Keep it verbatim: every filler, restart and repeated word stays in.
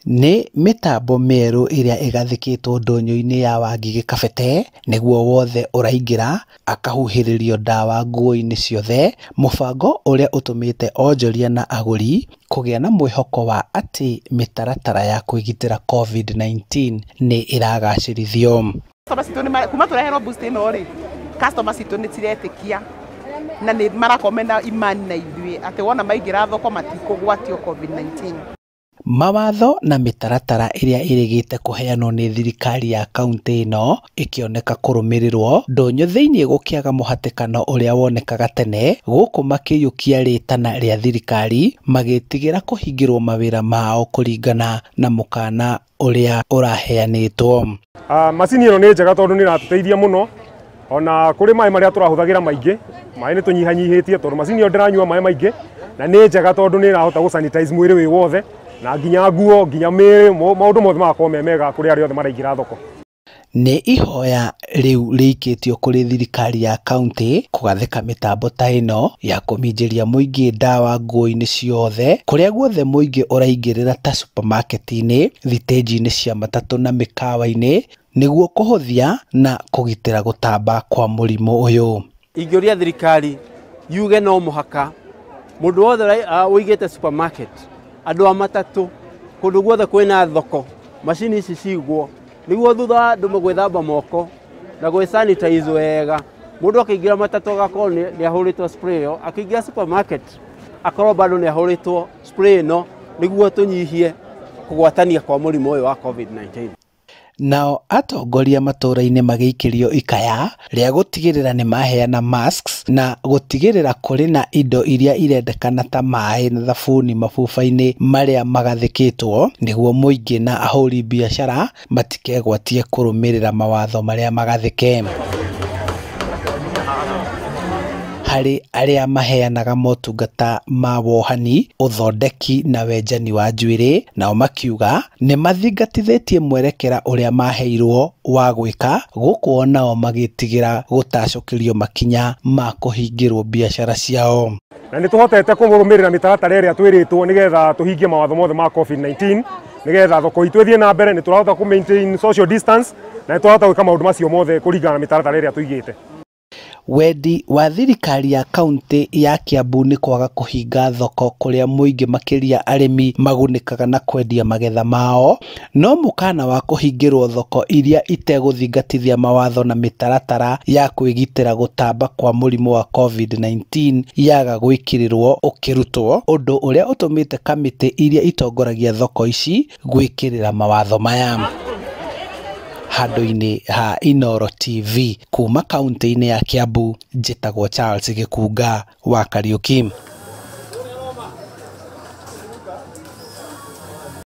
Nĩ mĩtambo mĩerũ ĩrĩa ĩgathĩkĩtwo ndonyo-inĩ ya Wangigĩ Kabete nĩguo wothe ũraingĩra akahuhĩrĩrio ndawa nguo-inĩ ciothe, mũbango ũrĩa ũtũmĩte onjoria na agũri kũgĩa na mwĩhoko wa atĩ mĩtaratara ya kwĩgitĩra COVID nineteen nĩ ĩragacĩrithio. Kuma tũreherwo booster ĩno rĩ, customer citũ nĩ ciretĩkia na nĩ marakomena imani na ithuĩ atĩ wona maingĩra thoko matikũgwatio COVID nineteen. Mawatho na mĩtaratara ĩrĩa ĩrĩgĩte kũheanwo nĩ thirikari ya kaunti ĩno ĩkĩoneka kũrũmĩrĩrwo, ndonyo thĩinĩ gũkĩaga mũhatĩkano ũrĩa wonekaga tene, gũkũ makĩiyũkia rĩtana rĩa thirikari magĩtigĩra kũhingĩrwo mawĩra mao kũringana na mũkana ũrĩa ũraheanĩtwo. Uh, macini ĩno nĩ njega tondũ nĩ ĩratũteithia mũno, ona kũrĩ maĩ marĩa tũrahũthagĩra maingĩ, maĩ nĩ tũnyihanyihĩtie tondũ macini ĩyo ndĩranyua maĩ maingĩ, na nĩ njega tondũ nĩ ĩrahota gũsanitize mwĩrĩ wĩ wothe na nginya nguo nginya mĩĩrĩ, maũndũ mothe magakorwo me mega kũrĩ arĩa othe maraingĩra thoko. Nĩ ihoya rĩu rĩikĩtio kũrĩ thirikari ya kaunti kũgathĩka mĩtambo ta ĩno ya kũminjĩria mũingĩ ndawa nguo-inĩ ciothe kũrĩa guothe mũingĩ ũraingĩrĩra ta supermarket-inĩ, thitĩnji-inĩ cia matatũ na mĩkawa-inĩ nĩguo kũhũthia na kũgitĩra gũtamba kwa mũrimũ ũyũ. Ingĩũria thirikari yuge no mũhaka mũndũ wothe ũigĩte supermarket, andũ a matatũ, kũndũ guothe kwĩna thoko, macini ici cigwo nĩguo thutha wa andũ gwĩthamba moko na gwĩsanitize wega, mũndũ akĩingĩra matatũ agakorwo nĩ ahũrĩtwo spray ĩyo, akĩingĩra supermarket akorwo bado nĩ ahũrĩtwo spray ĩno nĩguo tũnyihie kũgwatania kwa mũrimũ ũyũ wa COVID nineteen. Nao atongoria matũra-inĩ magĩikĩrio ikaya rĩa gũtigĩrĩra nĩ maheana masks na gũtigĩrĩra kũrĩ na indo iria irendekana ta maĩ na thabuni mabuba-inĩ marĩa magathĩkĩtwo nĩguo mũingĩ na ahũri biacara matikegwatie kũrũmĩrĩra mawatho marĩa magathĩke. Harĩ arĩa maheanaga motungata ma wohani, ũthondeki na wenjani wa njuĩrĩ, nao makiuga nĩ mathingatithĩtie mwerekera ũrĩa maheirwo wa gwĩka, gũkũ onao magĩtigĩra gũtacũkĩrio makinya ma kũhingĩrwo biacara ciao. Na nĩ tũhotete kũrũmĩrĩra mĩtaratara ĩrĩa twĩrĩtwo nĩgetha tũhingie mawatho mothe ma COVID nineteen, nĩgetha thoko itũ ĩthiĩ na mbere, nĩ tũrahota kũ maintain social distance na nĩ tũrahota gwĩka maũndũ macio mothe kũringana na mĩtaratara ĩrĩa tũigĩte. Wendi wa thirikari ya kaunti ya Kiambu nĩ kwaga kũhinga thoko kũrĩa mũingĩ makĩria arĩmi magunĩkaga na kwendia magetha mao, no mũkana wa kũhingĩrwo thoko iria itegũthingatithia mawatho na mĩtaratara ya kwĩgitĩra gũtamba kwa mũrimũ wa COVID nineteen yaga gwĩkĩrĩrwo ũkĩrutwo, ũndũ ũrĩa ũtũmĩte kamĩtĩ iria itongoragia thoko ici gwĩkĩrĩra mawatho maya. Handũ-inĩ ha Inooro T V kuma kaunti-inĩ ya Kiambu, njĩtagwo Charles Gĩkunga wa Kariũki.